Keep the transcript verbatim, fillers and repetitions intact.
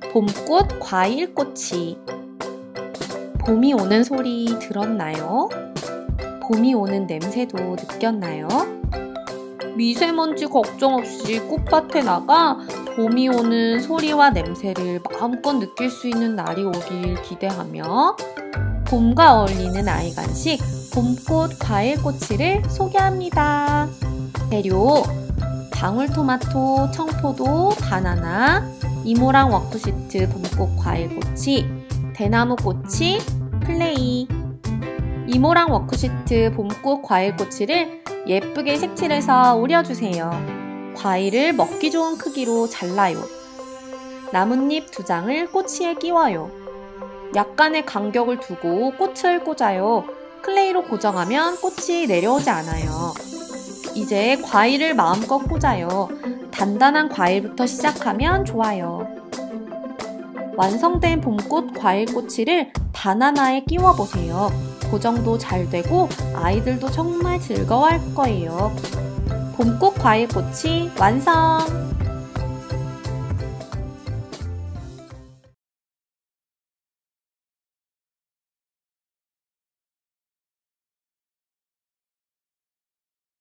봄꽃 과일꼬치. 봄이 오는 소리 들었나요? 봄이 오는 냄새도 느꼈나요? 미세먼지 걱정 없이 꽃밭에 나가 봄이 오는 소리와 냄새를 마음껏 느낄 수 있는 날이 오길 기대하며 봄과 어울리는 아이 간식 봄꽃 과일꼬치를 소개합니다. 재료: 방울토마토, 청포도, 바나나, 이모랑 워크시트 봄꽃 과일꼬치, 대나무꼬치, 플레이. 이모랑 워크시트 봄꽃 과일꼬치를 예쁘게 색칠해서 오려주세요. 과일을 먹기 좋은 크기로 잘라요. 나뭇잎 두 장을 꼬치에 끼워요. 약간의 간격을 두고 꽃을 꽂아요. 클레이로 고정하면 꽃이 내려오지 않아요. 이제 과일을 마음껏 꽂아요. 단단한 과일부터 시작하면 좋아요. 완성된 봄꽃 과일꼬치를 바나나에 끼워보세요. 고정도 잘 되고 아이들도 정말 즐거워할 거예요. 봄꽃 과일꼬치 완성!